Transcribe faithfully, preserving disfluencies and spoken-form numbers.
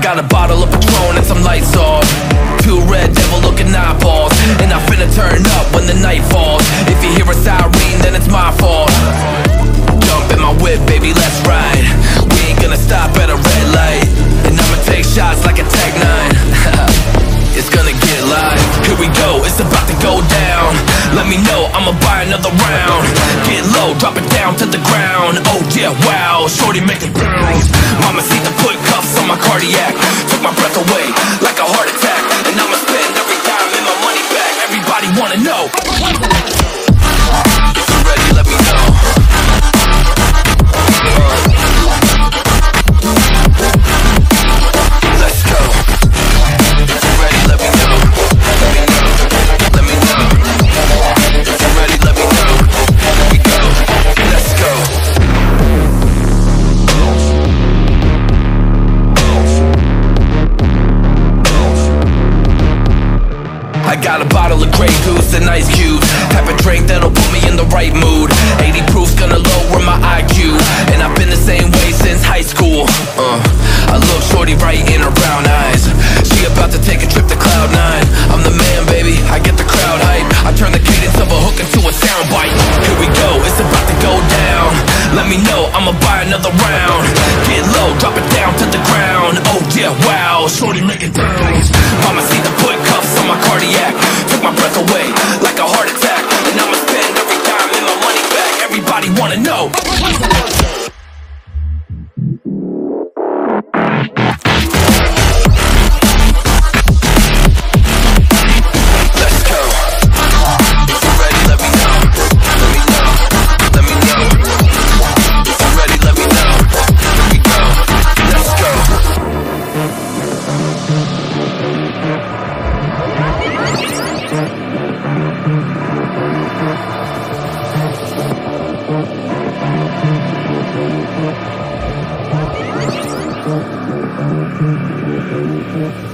got a bottle of Patron and some lights off, two red devil looking eyeballs, and I finna turn up when the night falls. If you hear a siren, then it's my fault. Jump in my whip, baby, let's ride. We ain't gonna stop at a red light, and I'ma take shots like a Tech nine. It's gonna get live. Here we go, it's about to go down. Let me know, I'ma buy another round. Get low, drop it down to the ground. Oh yeah, wow, shorty make it bounce. Mama see the put cuffs on my cardiac. Took my breath away like a heart attack, and I'ma spend every dime in my money back. Everybody wanna know. If you're ready, let me know. Let's go. If you're ready, let me know. Let me know. Let me know. If you're ready, let me know. Here we go. Let's go. I got a bottle of Grey Goose and ice cubes. Have a drink that'll put me in the right mood. eighty proof's gonna lower my I Q, and I've been the same way since high school. uh, I look shorty right in her brown eyes. She about to take a trip to cloud nine. I'm the man, baby, I get the crowd hype. I turn the cadence of a hook into a soundbite. Here we go, it's about to go down. Let me know, I'ma buy another round. Get low, drop it down to the ground. Oh yeah, wow, shorty make it bounce. Mama see the put cuffs on my cardiac. Took my breath away like a heart attack, and I'ma spend every dime in my money back. Everybody wanna know. Let's go. If you're ready, let me know. Let me know. Let me know. If you're ready, let me know. Here we go. Let's go. Thank you.